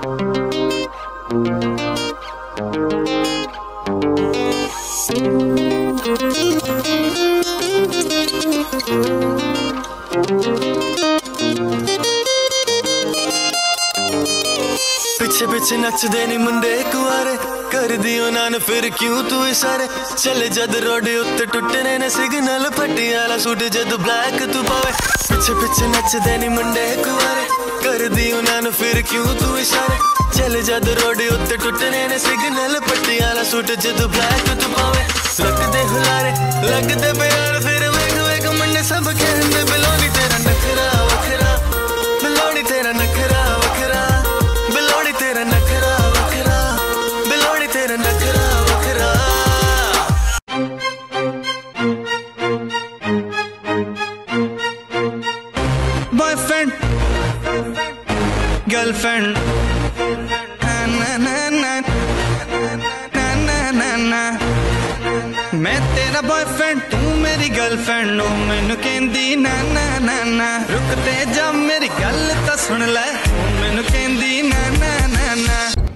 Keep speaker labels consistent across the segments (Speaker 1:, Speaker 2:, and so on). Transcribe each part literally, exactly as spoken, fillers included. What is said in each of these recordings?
Speaker 1: पिछे पिछे नचदे नी मुंडे कुआरे कर दियो नान फिर क्यों तू इशारे चले जद रोडे उत्ते टुटने ने सिग्नल पट्टी आला सूट जद ब्लैक तू पावे पिछे पिछे नचदे नी मुंडे कुआरे कर दियो नान फिर क्यों तू इशारे चले जद रोडे उत्ते टुटने ने सिग्नल पट्टी आला सूट जद ब्लैक तू पावे लगदे हुलारे लगदे प्यार फिर वेग वेग मुंडे सब कहंदे बिलोनी तेरा नखरा वखरा बिलोनी तेरा नखरा वखरा बिलोनी तेरा नखरा वखरा बिलोनी तेरा नखरा वखरा बॉयफ्रेंड गर्लफ्रेंड ना ना ना ना ना ना ना मैं तेरा बॉयफ्रेंड तू मेरी गर्लफ्रेंड ओ मैनू कहंदी ना ना ना ना रुकते जा मेरी गल तां सुन ले ओ मैनू कहंदी ना ना ना ना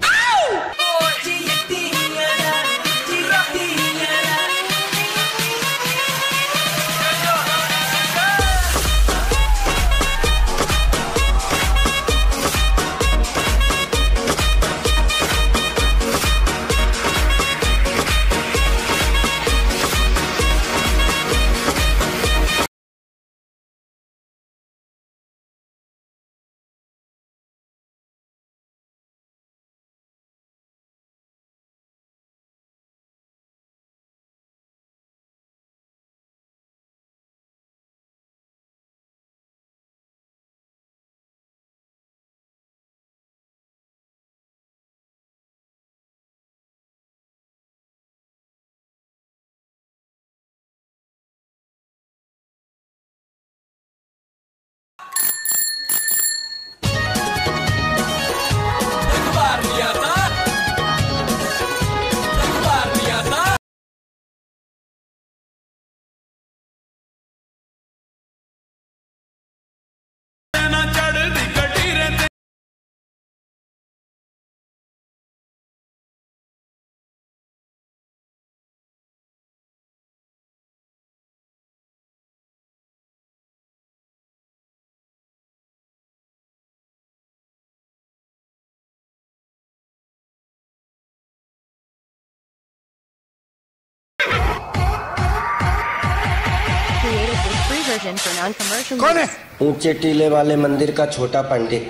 Speaker 2: कौन है? ऊंचे टीले वाले मंदिर का छोटा पंडित।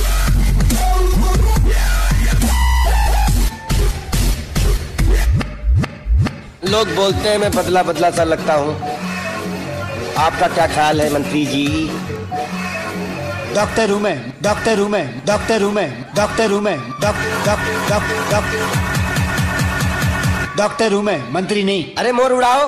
Speaker 2: लोग बोलते हैं मैं बदला बदला सा लगता हूँ, आपका क्या ख्याल है मंत्री जी?
Speaker 3: डॉक्टर हूँ मैं, डॉक्टर हूँ मैं, डॉक्टर हूँ मैं, डॉक्टर हूँ मैं, doc doc doc doc doctor हूँ मैं, मंत्री नहीं।
Speaker 2: अरे मोर उड़ाओ।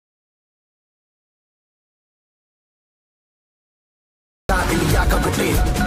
Speaker 4: India, come with me.